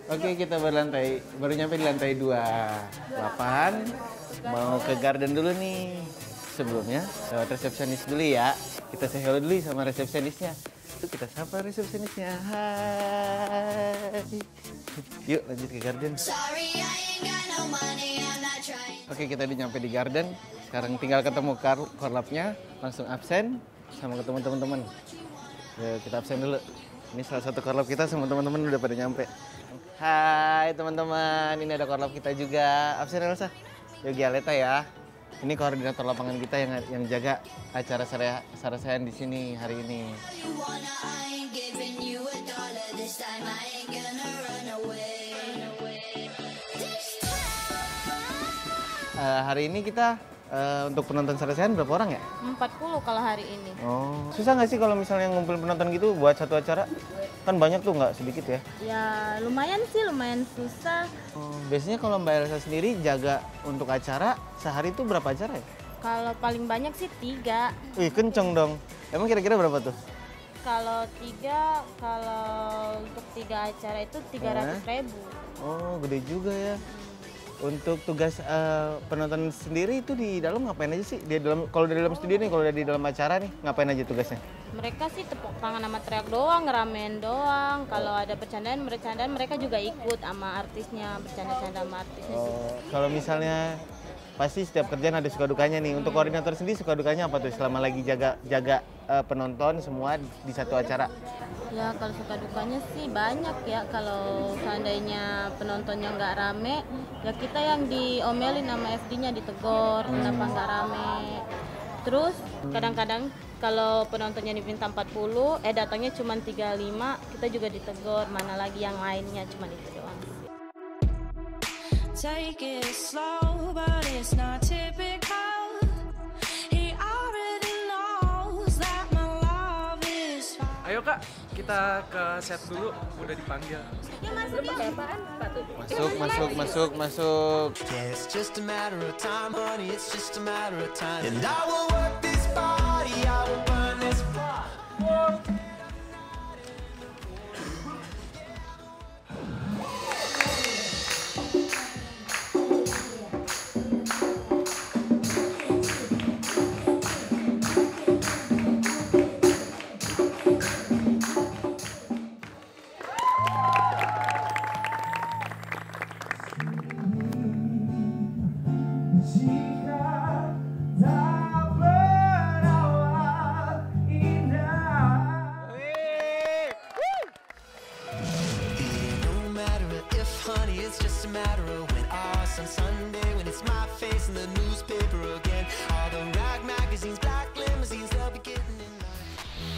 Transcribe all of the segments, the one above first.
Oke, kita baru nyampe di lantai 28. Mau ke garden dulu nih. Sebelumnya, lewat resepsionis dulu ya. Kita say hello dulu sama resepsionisnya. Itu kita sapa resepsionisnya. Hai. Yuk lanjut ke garden. Oke, kita udah nyampe di garden. Sekarang tinggal ketemu korlapnya. Langsung absen sama ketemu teman-teman. Kita absen dulu. Ini salah satu korlap kita sama teman-teman udah pada nyampe. Hai teman-teman, ini ada korlap kita juga. Absen Elsa. Yogi Aleta ya. Ini koordinator lapangan kita yang jaga acara sarasehan di sini hari ini. Hari ini kita untuk penonton sarasehan berapa orang ya? 40 kalau hari ini. Oh, susah nggak sih kalau misalnya ngumpulin penonton gitu buat satu acara? Kan banyak tuh, nggak sedikit ya? Ya lumayan sih, lumayan susah. Biasanya kalau Mbak Elsa sendiri jaga untuk acara, sehari itu berapa acara ya? Kalau paling banyak sih 3. Wih, kenceng dong. Emang kira-kira berapa tuh? Kalau untuk 3 acara itu 300.000. Oh, gede juga ya. Untuk tugas penonton sendiri itu di dalam ngapain aja sih? Kalau di dalam studio nih, kalau di dalam acara nih, ngapain aja tugasnya? Mereka sih tepuk tangan sama teriak doang, ngeramein doang. Kalau ada bercandaan mereka juga ikut sama artisnya, bercanda-canda sama artisnya juga. Kalau misalnya pasti setiap kerjaan ada suka dukanya nih. Untuk koordinator sendiri suka dukanya apa tuh selama lagi jaga penonton semua di satu acara? Ya kalau suka dukanya sih banyak ya. Kalau seandainya penontonnya nggak rame, ya kita yang diomelin sama FD-nya, ditegor kenapa nggak rame. Terus kadang-kadang kalau penontonnya diminta 40, datangnya cuma 35, kita juga ditegor. Mana lagi yang lainnya, cuma itu doang. Take it slow, but it's not typical. He already knows that my love is fine. Ayo Kak, kita ke set dulu, udah dipanggil. Ya masuk ya. Apaan? Masuk. Yeah, it's just a matter of time, honey, it's just a matter of time. And I will work this body, I will burn this fire. Honey, it's just a matter of when on Sunday when it's my face in the newspaper again. All the rag magazines, black limousines, they'll be getting in line.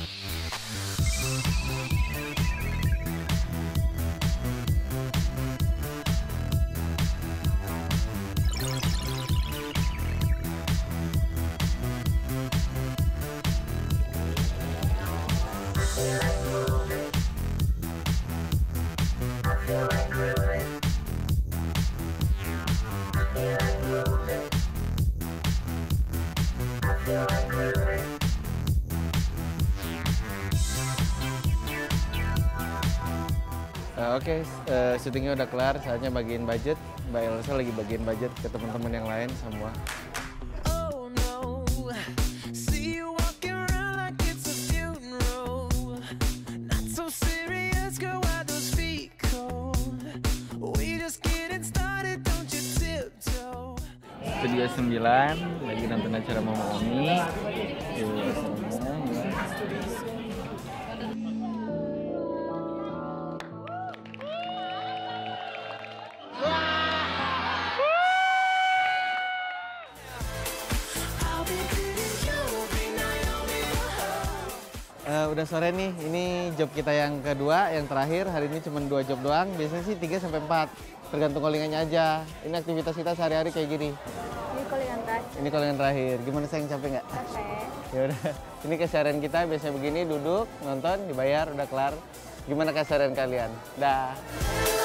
Oke, syutingnya udah kelar, saatnya bagiin budget. Mbak Elsa lagi bagiin budget ke teman-teman yang lain semua. Oh no, see you walking around like it's a funeral. Not so serious, girl, why those feet cold? We just getting started, don't you tiptoe. Studio 9, lagi nonton acara Mama Omi. Udah sore nih, ini job kita yang kedua, yang terakhir. Hari ini cuma 2 job doang, biasanya sih 3-4, tergantung callingannya aja. Ini aktivitas kita sehari-hari kayak gini. Ini callingan terakhir. Ini callingan terakhir, gimana sayang, capek nggak? Capek. Ya udah, ini keseharian kita biasanya begini, duduk, nonton, dibayar, udah kelar. Gimana keseharian kalian? Dah.